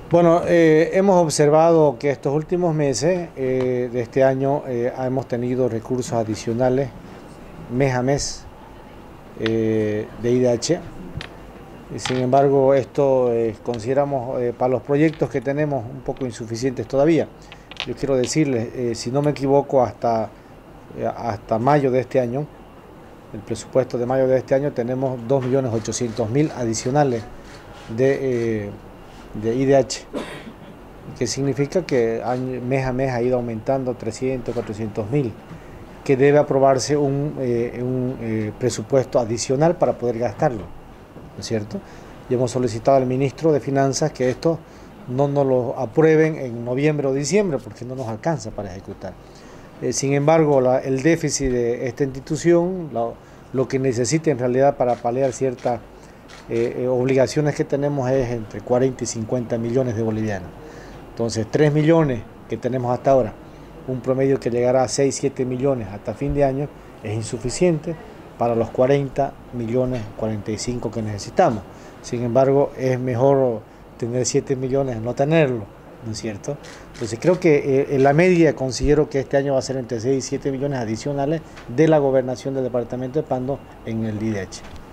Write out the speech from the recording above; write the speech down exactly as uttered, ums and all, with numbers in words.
Bueno, eh, hemos observado que estos últimos meses eh, de este año eh, hemos tenido recursos adicionales mes a mes eh, de I D H. Sin embargo, esto eh, consideramos eh, para los proyectos que tenemos un poco insuficientes todavía. Yo quiero decirles, eh, si no me equivoco, hasta, eh, hasta mayo de este año, el presupuesto de mayo de este año, tenemos dos millones ochocientos mil adicionales de, eh, de I D H, que significa que año, mes a mes ha ido aumentando trescientos, cuatrocientos mil, que debe aprobarse un, eh, un eh, presupuesto adicional para poder gastarlo, ¿no es cierto? Y hemos solicitado al ministro de Finanzas que esto no nos lo aprueben en noviembre o diciembre, porque no nos alcanza para ejecutar. Eh, sin embargo, la, el déficit de esta institución, la, lo que necesita en realidad para paliar ciertas eh, eh, obligaciones que tenemos es entre cuarenta y cincuenta millones de bolivianos. Entonces, tres millones que tenemos hasta ahora, un promedio que llegará a seis, siete millones hasta fin de año, es insuficiente para los cuarenta millones, cuarenta y cinco que necesitamos. Sin embargo, es mejor tener siete millones a no tenerlo, ¿no es cierto? Entonces creo que eh, en la media considero que este año va a ser entre seis y siete millones adicionales de la gobernación del departamento de Pando en el I D H.